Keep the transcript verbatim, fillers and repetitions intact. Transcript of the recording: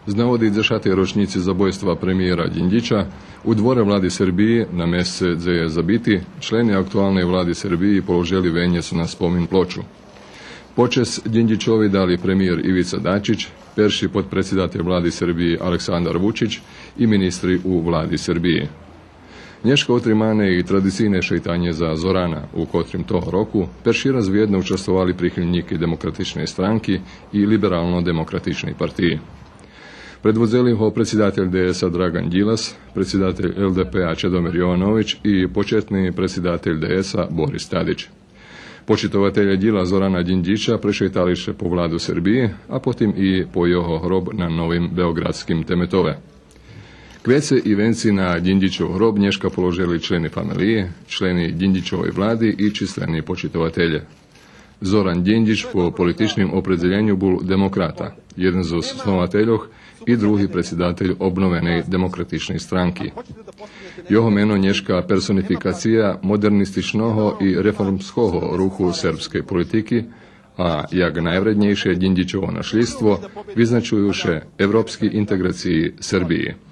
Z navodi dešatej ročnici zabojstva premijera Đinđića u dvore vladi Srbiji na mjesece gdje je zabiti, členi aktualne vladi Srbiji položili venje su na spomin ploču. Počes Đinđićovi dali premijer Ivica Dačić, perši podpredsjedatelj vladi Srbiji Aleksandar Vučić i ministri u vladi Srbiji. Nješka utrimane i tradicijne šejtanje za Zorana, u kotrim toho roku perši razvijedno učestvovali prihilniki demokratične stranki i liberalno-demokratične partiji. Predvozeli ho predsjedatelj D S A Dragan Đilas, predsjedatelj L D P-a Čedomir Jovanović i početni predsjedatelj D S A Boris Tadić. Počitovatelje djela Zorana Đinđića prešetališe po vladu Srbije, a potim i po jeho hrob na novim beogradskim temetove. Kvece i venci na Đinđićov hrob nješka položili členi familije, členi Đinđićovoj vladi i čistreni počitovatelje. Zoran Đinđić po političnim opredjeljenju bul demokrata, jedan z osnovateljoh i drugi predsjedatelj obnovene demokratične stranki. Jeho meno nješka personifikacija modernističnoho i reformskoho ruhu srpske politiki, a jak najvrednejše Đinđićovo našljstvo vyznačujuše evropski integraciji Srbiji.